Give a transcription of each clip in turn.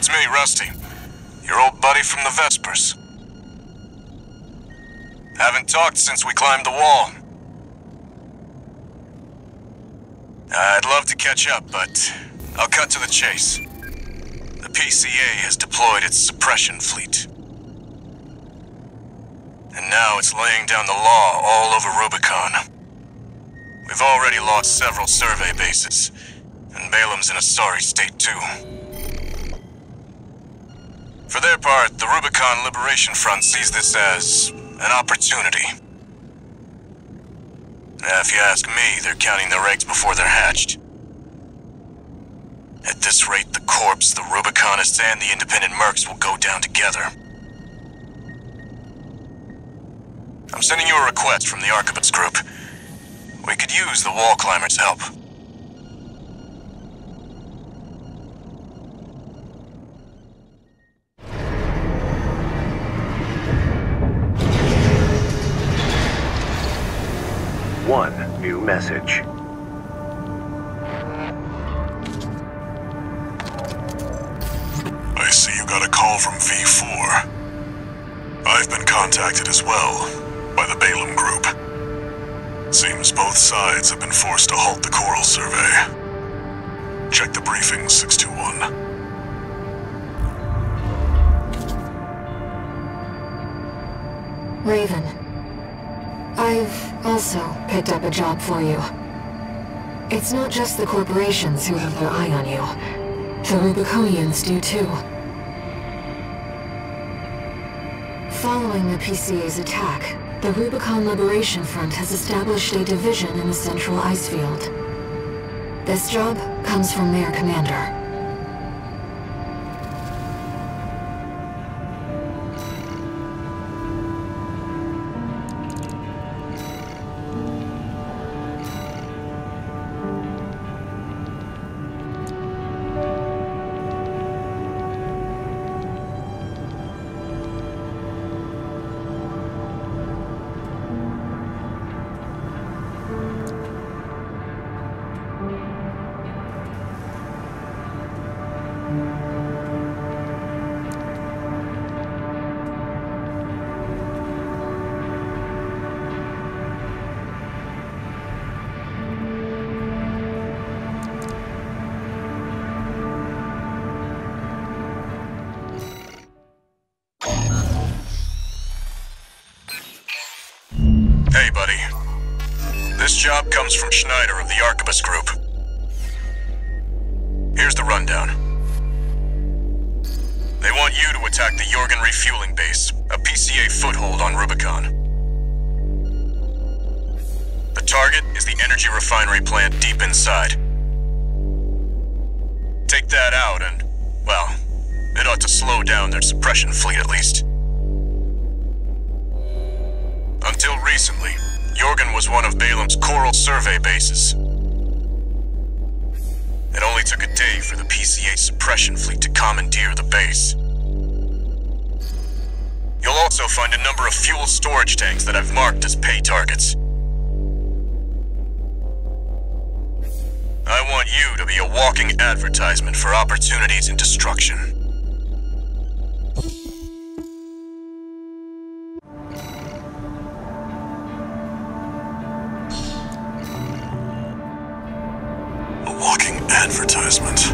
It's me, Rusty. Your old buddy from the Vespers. Haven't talked since we climbed the wall. I'd love to catch up, but I'll cut to the chase. The PCA has deployed its suppression fleet. And now it's laying down the law all over Rubicon. We've already lost several survey bases, and Balam's in a sorry state too. For their part, the Rubicon Liberation Front sees this as an opportunity. If you ask me, they're counting their eggs before they're hatched. At this rate, the Corps, the Rubiconists, and the independent mercs will go down together. I'm sending you a request from the Archivist group. We could use the wall climbers' help. One new message. I see you got a call from V4. I've been contacted as well by the Balam group. Seems both sides have been forced to halt the coral survey. Check the briefing, 621. Raven, I've also picked up a job for you. It's not just the corporations who have their eye on you. The Rubiconians do too. Following the PCA's attack, the Rubicon Liberation Front has established a division in the central ice field. This job comes from their commander. Hey, buddy. This job comes from Schneider of the Archivist group. Here's the rundown. They want you to attack the Jorgen Refueling base, a PCA foothold on Rubicon. The target is the energy refinery plant deep inside. Take that out and, well, it ought to slow down their suppression fleet at least. Until recently, Jorgen was one of Balam's coral survey bases. It only took a day for the PCA suppression fleet to commandeer the base. You'll also find a number of fuel storage tanks that I've marked as pay targets. I want you to be a walking advertisement for opportunities in destruction. Advertisement.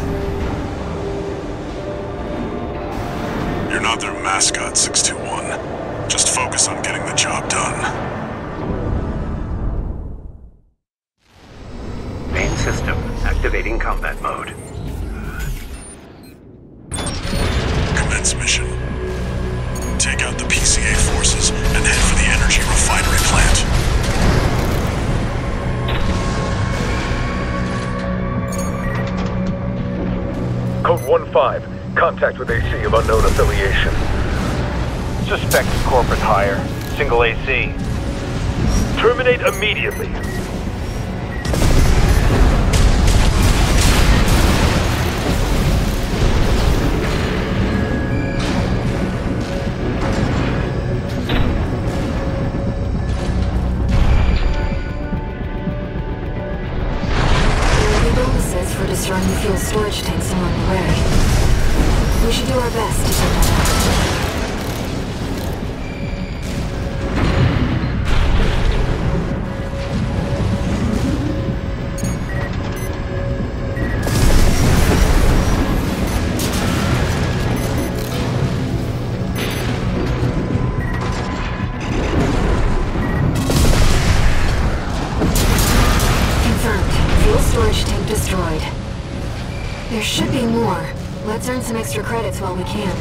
You're not their mascot, 621. Just focus on getting the job done. Main system activating combat mode. Commence mission. Take out the PCA forces and head for the energy refinery plant. Code 1-5. Contact with AC of unknown affiliation. Suspect corporate hire. Single AC. Terminate immediately. There will be bonuses for destroying the fuel storage tanks along the way. We should do our best to take that out. Storage tank destroyed. There should be more. Let's earn some extra credits while we can.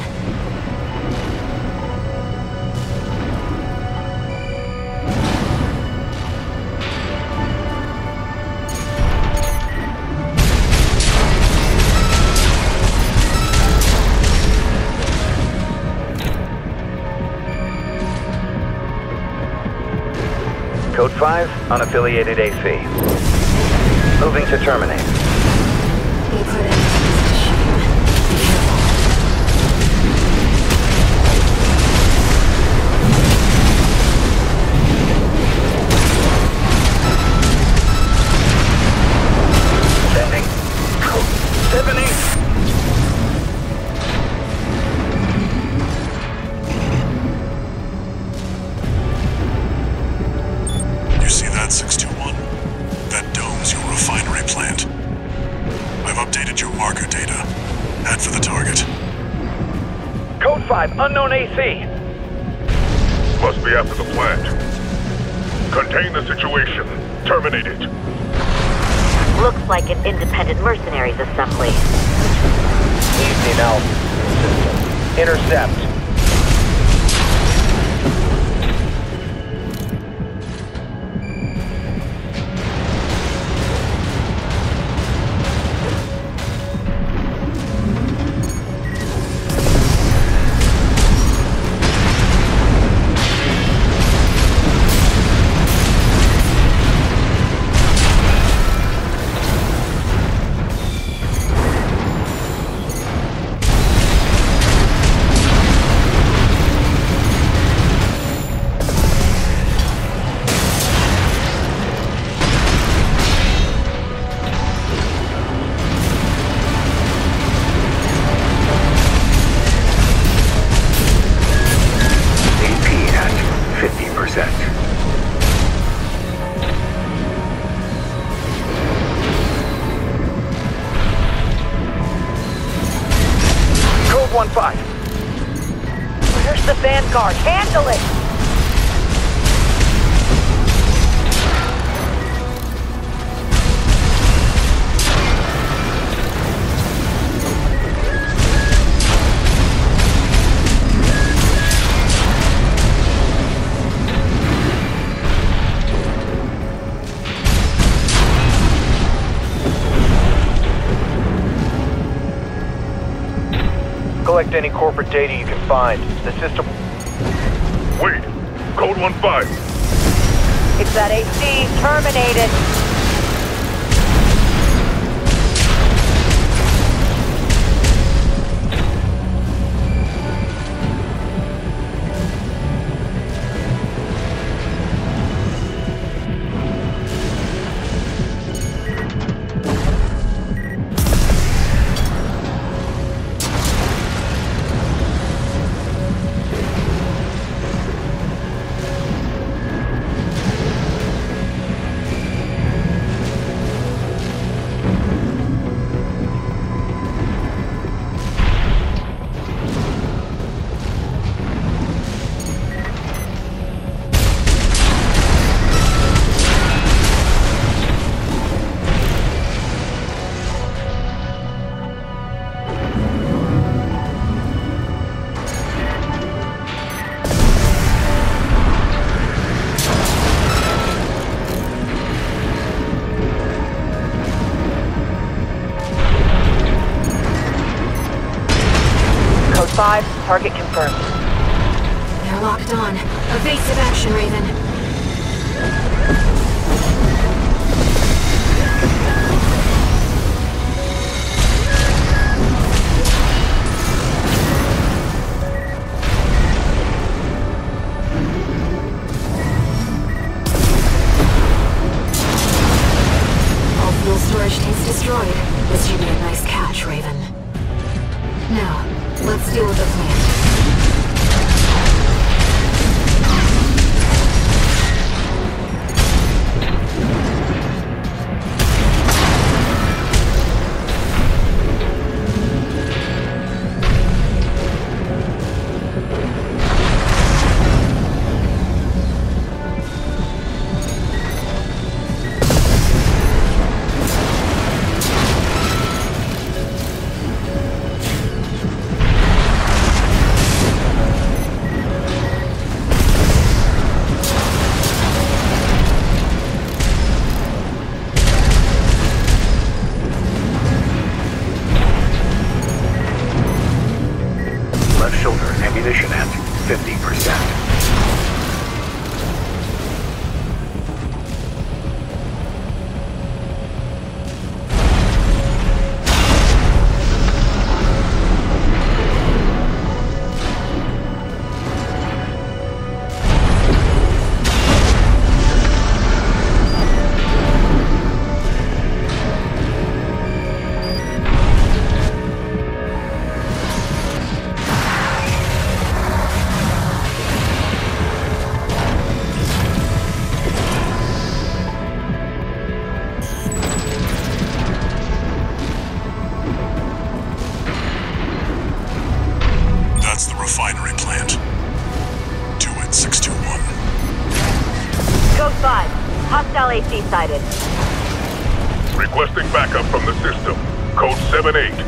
Code 5, unaffiliated AC. Moving to terminate. They put enemies to shame. Be careful. Sending. Code 70. You see that, 621? That dome's your refinery plant. I've updated your marker data. Head for the target. Code 5, unknown AC. Must be after the plant. Contain the situation. Terminate it. Looks like an independent mercenaries assembly. Evening, ALLMIND. Intercept. Code 1-5. Where's the Vanguard? Handle it! Collect any corporate data you can find. The system... Wait! Code 1-5! It's that AC. Terminated. Code 5, target confirmed. They're locked on. Evasive action, Raven. All fuel storage tanks destroyed. This should be a nice catch, Raven. Now, Let's deal with the plant. Ammunition at 50%. Refinery plant. Do it, 621. Code 5. Hostile AC sighted. Requesting backup from the system. Code 7-8.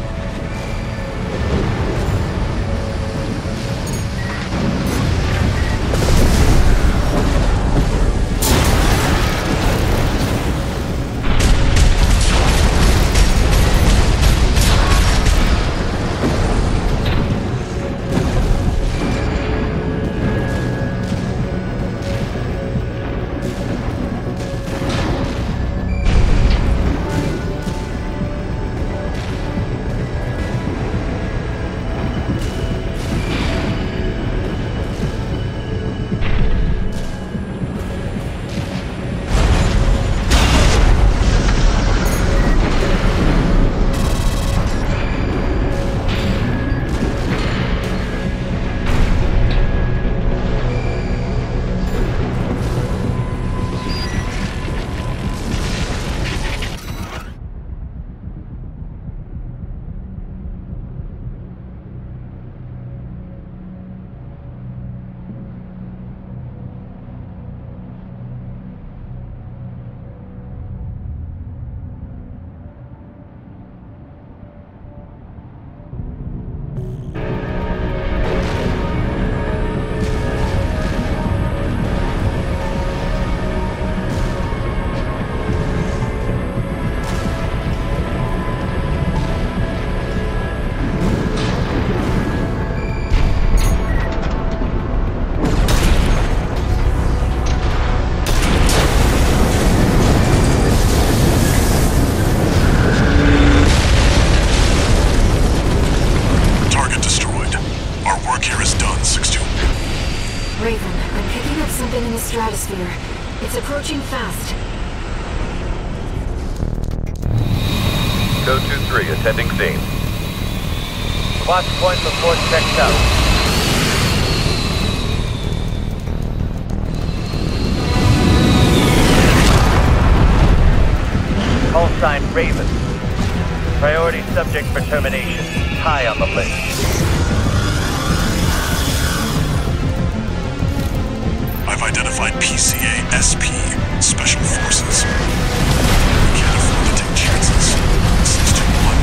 Stratosphere. It's approaching fast. Code 2-3, attending scene. Watch point report checked out. Call sign Raven. Priority subject for termination. High on the list. I've identified PCA SP, Special Forces. We can't afford to take chances. 621,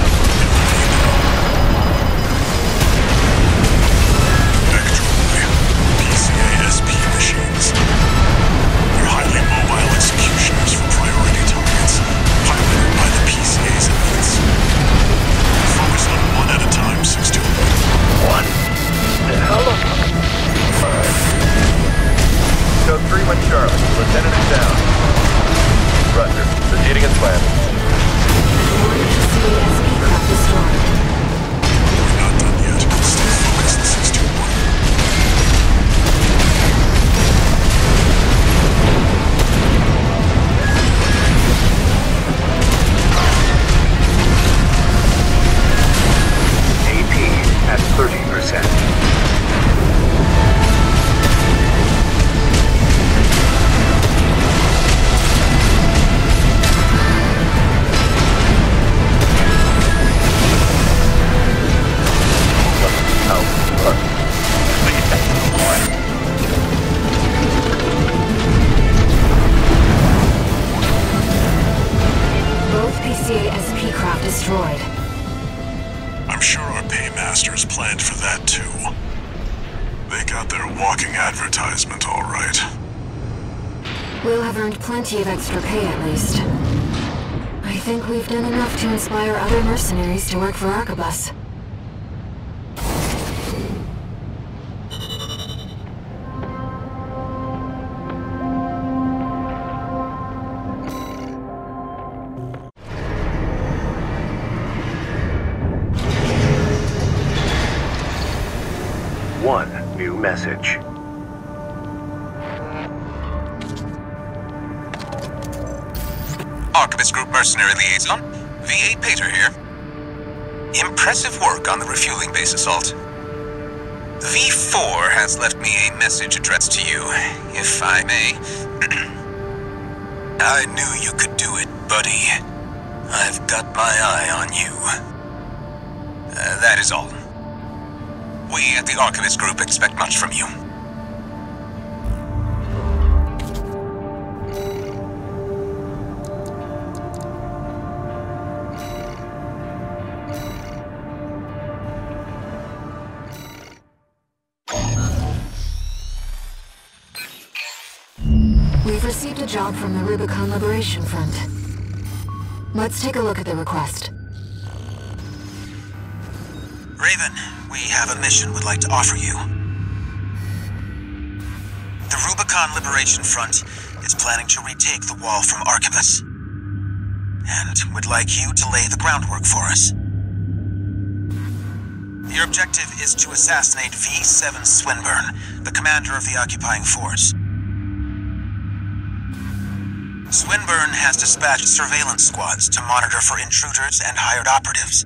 Vectorly, PCA SP machines. They're highly mobile executioners for priority targets, piloted by the PCA's elites. Focus on one at a time, 621. One? The hell of... Code 3-1 Charlie. Lieutenant is down. Roger. Proceeding ASP craft destroyed. I'm sure our paymasters planned for that too. They got their walking advertisement all right. We'll have earned plenty of extra pay at least. I think we've done enough to inspire other mercenaries to work for Arquebus. One new message. Arquebus Group Mercenary Liaison, V.VIII Pater here. Impressive work on the refueling base assault. V4 has left me a message addressed to you, if I may. I knew you could do it, buddy. I've got my eye on you. That is all. We at the Arquebus Group expect much from you. We've received a job from the Rubicon Liberation Front. Let's take a look at the request. Raven, we have a mission we'd like to offer you. The Rubicon Liberation Front is planning to retake the wall from Arquebus, and would like you to lay the groundwork for us. Your objective is to assassinate V.VII Swinburne, the commander of the occupying force. Swinburne has dispatched surveillance squads to monitor for intruders and hired operatives.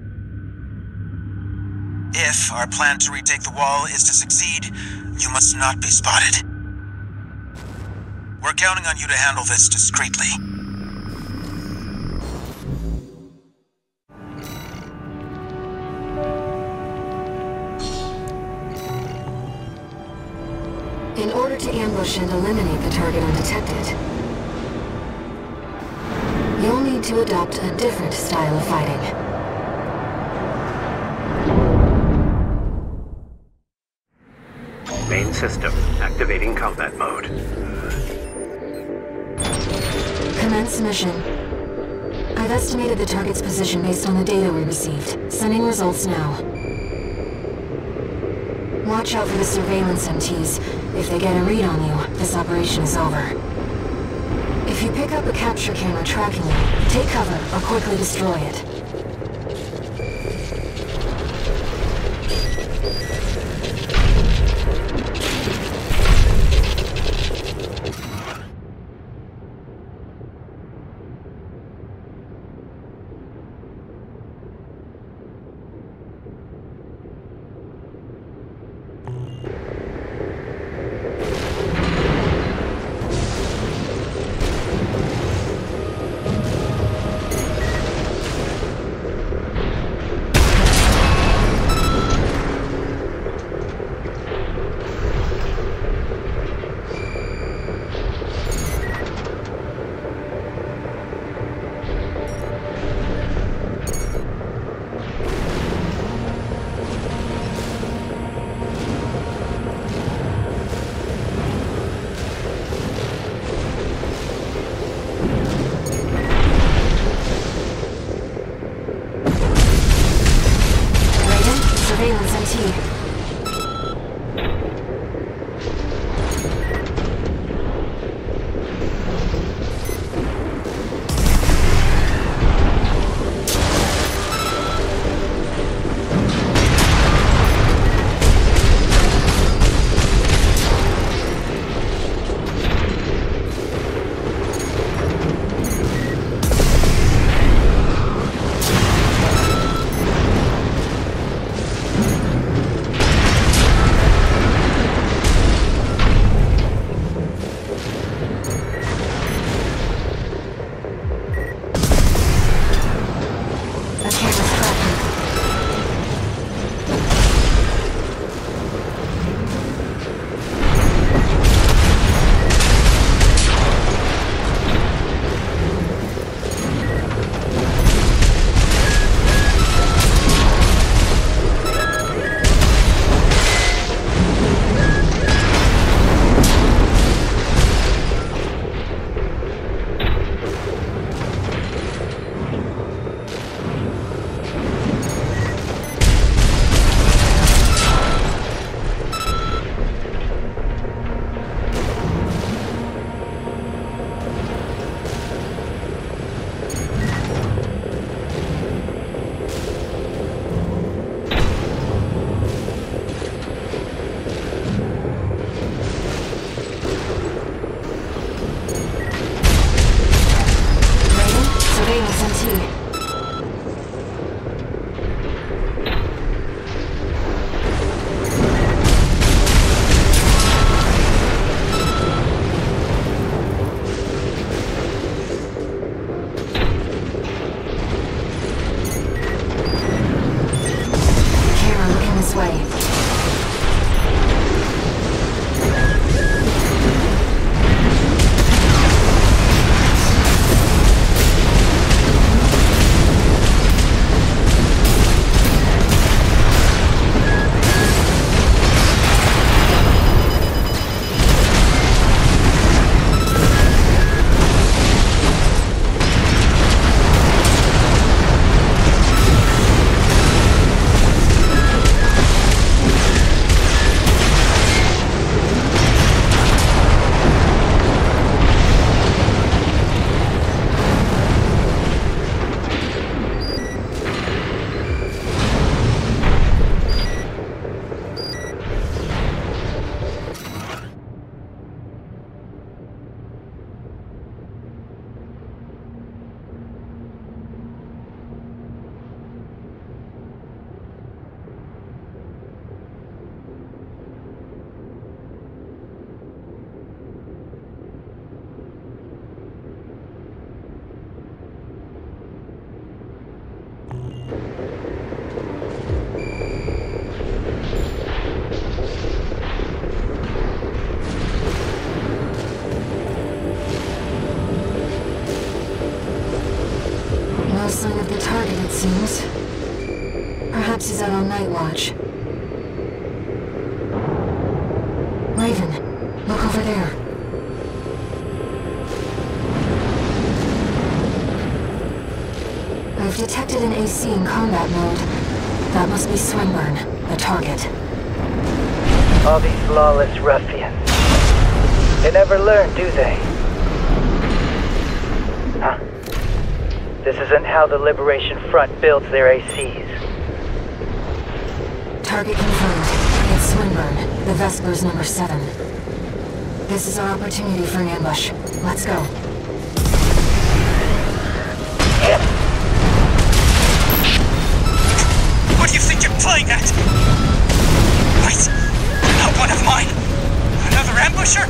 If our plan to retake the wall is to succeed, you must not be spotted. We're counting on you to handle this discreetly. In order to ambush and eliminate the target undetected, you'll need to adopt a different style of fighting. Main system activating combat mode. Commence mission. I've estimated the target's position based on the data we received. Sending results now. Watch out for the surveillance MTs. If they get a read on you, this operation is over. If you pick up a capture camera tracking you, take cover or quickly destroy it. target, it seems. Perhaps he's out on night watch. Raven, look over there. I've detected an AC in combat mode. That must be Swinburne, the target. All these lawless ruffians. They never learn, do they? Huh? This isn't how the Liberation Front builds their ACs. Target confirmed. It's Swinburne, the Vesper's number 7. This is our opportunity for an ambush. Let's go. What do you think you're playing at? Wait, not one of mine. Another ambusher?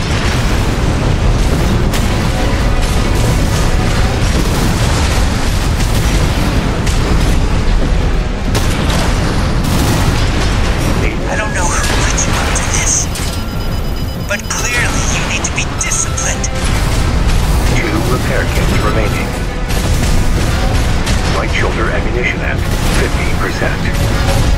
I don't know who put you up to this, but clearly you need to be disciplined. 2 repair kits remaining. Right shoulder ammunition at 50%.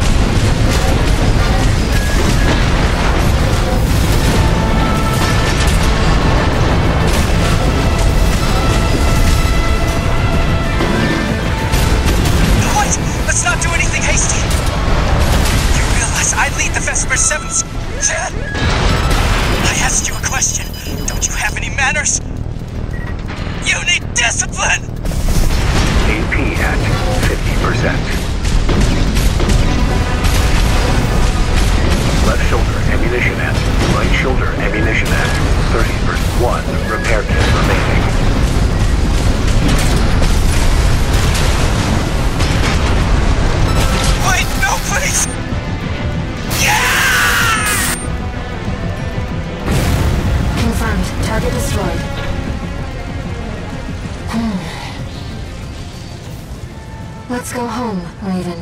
Let's not do anything hasty. You realize I lead the Vesper 7th. I asked you a question. Don't you have any manners? You need discipline! AP at 50%. Left shoulder ammunition at. Right shoulder ammunition at 30%. 1 repair kit remaining. Wait, no, please! Yeah! Confirmed. Target destroyed. Let's go home, Raven.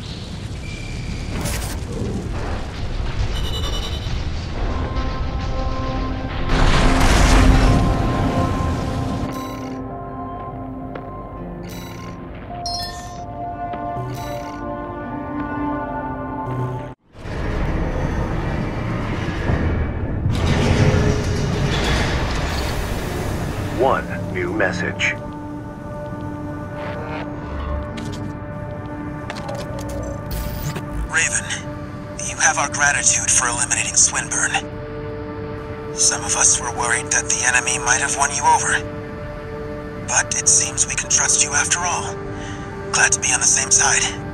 One new message. Raven, you have our gratitude for eliminating Swinburne. Some of us were worried that the enemy might have won you over. But it seems we can trust you after all. Glad to be on the same side.